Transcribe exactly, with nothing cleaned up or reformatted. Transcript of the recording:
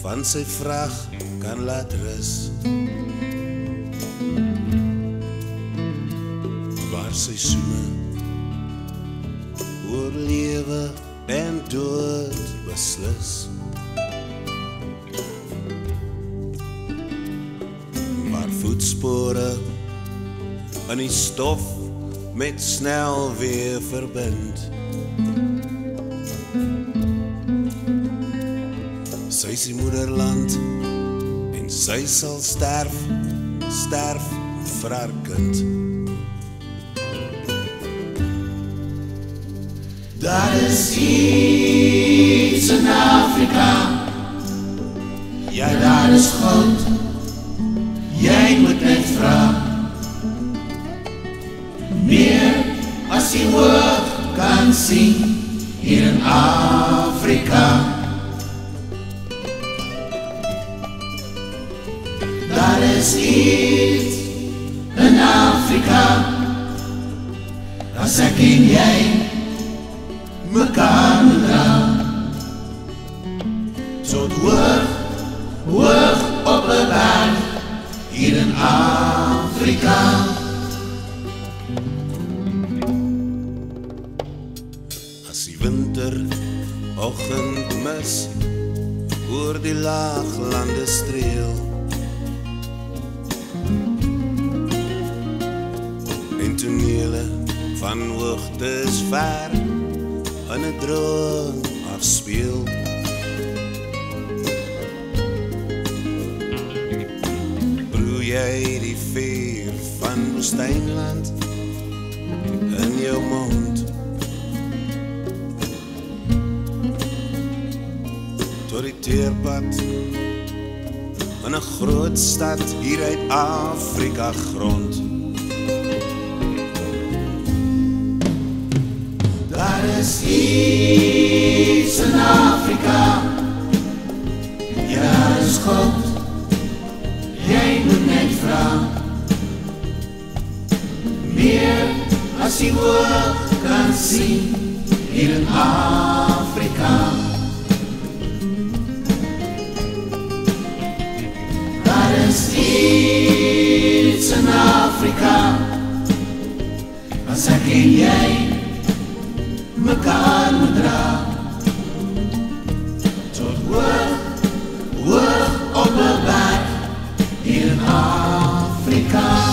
van sy vraag kan laat rus, waar seisoene oor lewe en dood beslis, waar voetspore in die stof met snel weer verbind. Sy is die moederland en sy sal sterf, sterf vir haar kind. Daar is iets in Afrika, ja daar is goud, jy moet net vraag. Meer as jy oog kan sien hier in Afrika. Daar is iets in Afrika, as ek en jy mekaar moet dra, tot hoog, hoog op 'n berg hier in Afrika. As die winter oggendmis oor die laaglande streel, en tonele van hoogtes ver in 'n droom afspeel, broei jy die vuur van woestynland in jou mond, tot die teerpad in 'n groot stad hier uit Afrika grond. Daar is iets in Afrika, ja daar is goud, jy moet net vraag. Meer as jy oog kan sien hier in Afrika. Daar is iets in Afrika, as ek en jy mekaar moet dra, tot hoog, hoog op 'n berg hier in Afrika.